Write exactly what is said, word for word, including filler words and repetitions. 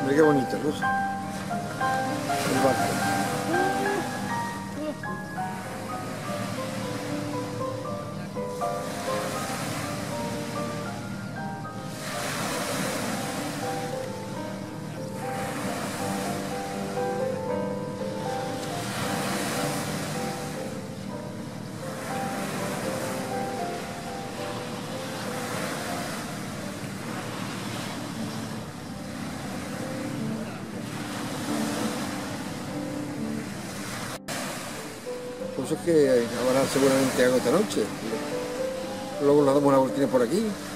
Mira qué bonito, ¿no? El barco. Por eso es que habrá seguramente algo esta noche. Luego nos damos una vueltita por aquí.